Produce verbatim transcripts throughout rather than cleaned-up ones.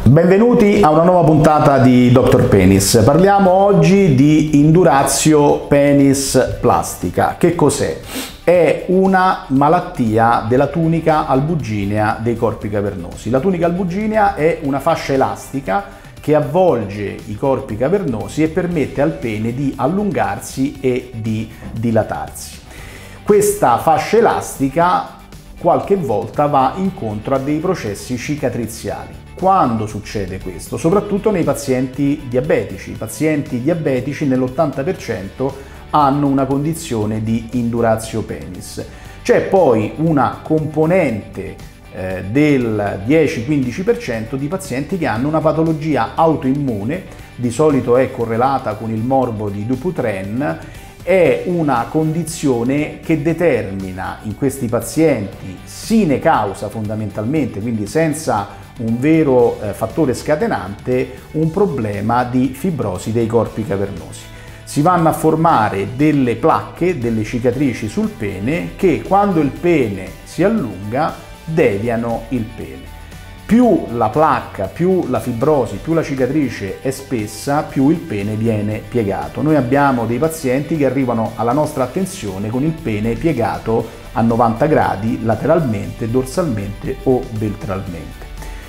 Benvenuti a una nuova puntata di Doctor Penis. Parliamo oggi di indurazio penis plastica. Che cos'è? È una malattia della tunica albuginea dei corpi cavernosi. La tunica albuginea è una fascia elastica che avvolge i corpi cavernosi e permette al pene di allungarsi e di dilatarsi. Questa fascia elastica qualche volta va incontro a dei processi cicatriziali. Quando succede questo? Soprattutto nei pazienti diabetici. I pazienti diabetici nell'ottanta per cento hanno una condizione di indurazio penis. C'è poi una componente eh, del dieci quindici per cento di pazienti che hanno una patologia autoimmune, di solito è correlata con il morbo di Dupuytren. È una condizione che determina in questi pazienti sine causa fondamentalmente, quindi senza un vero eh, fattore scatenante, un problema di fibrosi dei corpi cavernosi. Si vanno a formare delle placche, delle cicatrici sul pene che quando il pene si allunga deviano il pene. Più la placca, più la fibrosi, più la cicatrice è spessa, più il pene viene piegato. Noi abbiamo dei pazienti che arrivano alla nostra attenzione con il pene piegato a novanta gradi lateralmente, dorsalmente o ventralmente.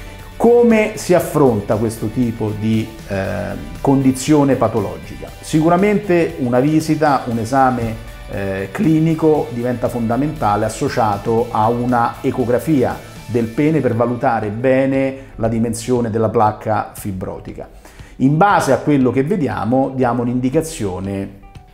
Come si affronta questo tipo di eh, condizione patologica? Sicuramente una visita, un esame eh, clinico diventa fondamentale associato a una ecografia del pene per valutare bene la dimensione della placca fibrotica. In base a quello che vediamo diamo un'indicazione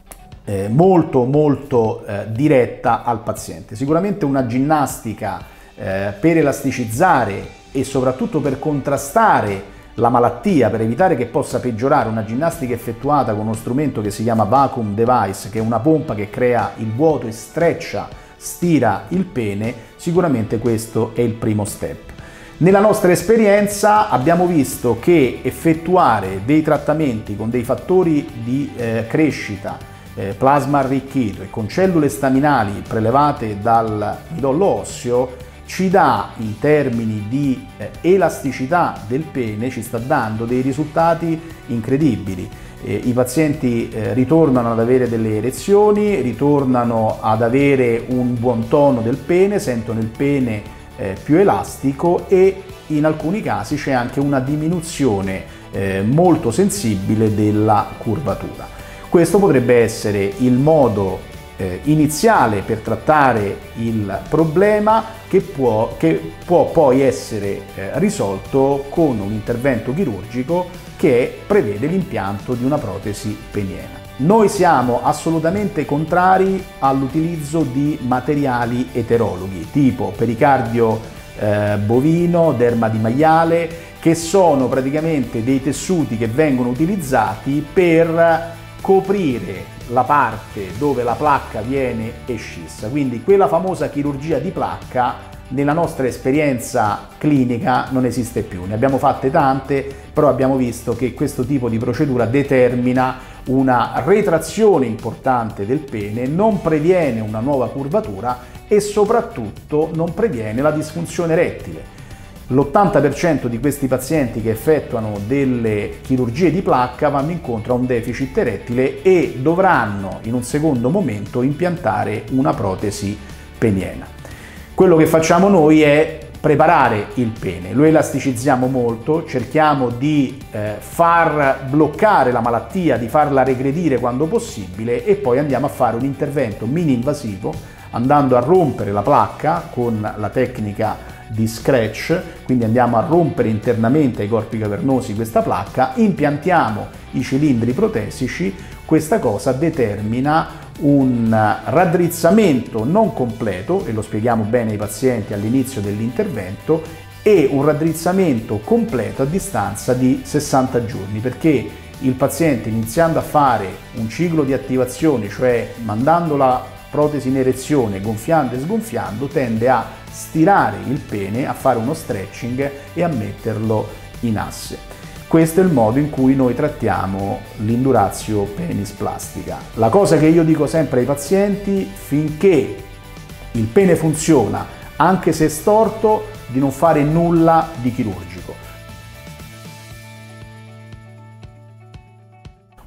eh, molto molto eh, diretta al paziente. Sicuramente una ginnastica eh, per elasticizzare e soprattutto per contrastare la malattia, per evitare che possa peggiorare, una ginnastica effettuata con uno strumento che si chiama vacuum device, che è una pompa che crea il vuoto e streccia, stira il pene, sicuramente questo è il primo step. Nella nostra esperienza abbiamo visto che effettuare dei trattamenti con dei fattori di eh, crescita, eh, plasma arricchito e con cellule staminali prelevate dal midollo osseo ci dà, in termini di eh, elasticità del pene, ci sta dando dei risultati incredibili. Eh, I pazienti eh, ritornano ad avere delle erezioni, ritornano ad avere un buon tono del pene, sentono il pene eh, più elastico e in alcuni casi c'è anche una diminuzione eh, molto sensibile della curvatura. Questo potrebbe essere il modo Eh, iniziale per trattare il problema che può, che può poi essere eh, risolto con un intervento chirurgico che prevede l'impianto di una protesi peniena. Noi siamo assolutamente contrari all'utilizzo di materiali eterologhi tipo pericardio eh, bovino, derma di maiale, che sono praticamente dei tessuti che vengono utilizzati per coprire la parte dove la placca viene escissa, quindi quella famosa chirurgia di placca nella nostra esperienza clinica non esiste più. Ne abbiamo fatte tante, però abbiamo visto che questo tipo di procedura determina una retrazione importante del pene, non previene una nuova curvatura e soprattutto non previene la disfunzione erettile. L'ottanta per cento di questi pazienti che effettuano delle chirurgie di placca vanno incontro a un deficit erettile e dovranno in un secondo momento impiantare una protesi peniena. Quello che facciamo noi è preparare il pene, lo elasticizziamo molto, cerchiamo di eh, far bloccare la malattia, di farla regredire quando possibile e poi andiamo a fare un intervento mini-invasivo andando a rompere la placca con la tecnica di scratch, quindi andiamo a rompere internamente ai corpi cavernosi questa placca, impiantiamo i cilindri protesici, questa cosa determina un raddrizzamento non completo, e lo spieghiamo bene ai pazienti all'inizio dell'intervento, e un raddrizzamento completo a distanza di sessanta giorni, perché il paziente, iniziando a fare un ciclo di attivazione, cioè mandando la protesi in erezione, gonfiando e sgonfiando, tende a stirare il pene, a fare uno stretching e a metterlo in asse. Questo è il modo in cui noi trattiamo l'indurazio penis plastica. La cosa che io dico sempre ai pazienti: finché il pene funziona, anche se storto, di non fare nulla di chirurgico.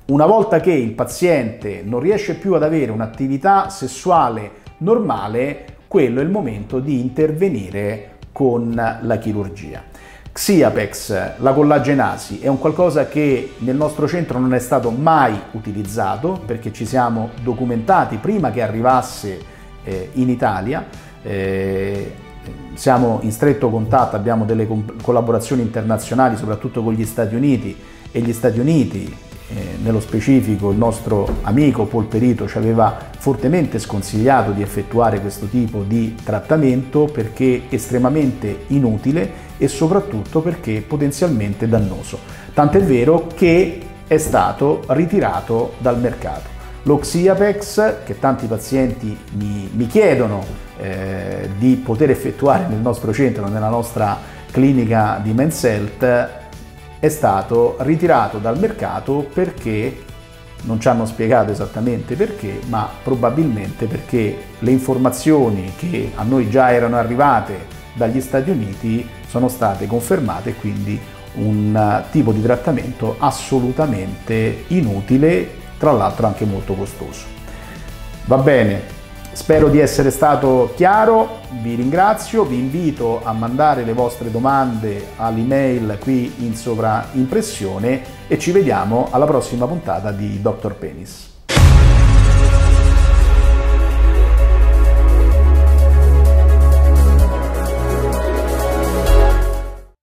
Una volta che il paziente non riesce più ad avere un'attività sessuale normale, quello è il momento di intervenire con la chirurgia. Xiapex, la collagenasi, è un qualcosa che nel nostro centro non è stato mai utilizzato, perché ci siamo documentati prima che arrivasse eh, in Italia. Eh, siamo in stretto contatto, abbiamo delle collaborazioni internazionali, soprattutto con gli Stati Uniti, e gli Stati Uniti, eh, nello specifico il nostro amico Polperito, ci aveva fortemente sconsigliato di effettuare questo tipo di trattamento perché estremamente inutile e soprattutto perché potenzialmente dannoso. Tant'è vero che è stato ritirato dal mercato. Lo Xiapex, che tanti pazienti mi, mi chiedono eh, di poter effettuare nel nostro centro, nella nostra clinica di Men's Health, è stato ritirato dal mercato perché non ci hanno spiegato esattamente perché, ma probabilmente perché le informazioni che a noi già erano arrivate dagli Stati Uniti sono state confermate, quindi un tipo di trattamento assolutamente inutile, tra l'altro anche molto costoso. Va bene, spero di essere stato chiaro, vi ringrazio, vi invito a mandare le vostre domande all'email qui in sovraimpressione e ci vediamo alla prossima puntata di doctor Penis.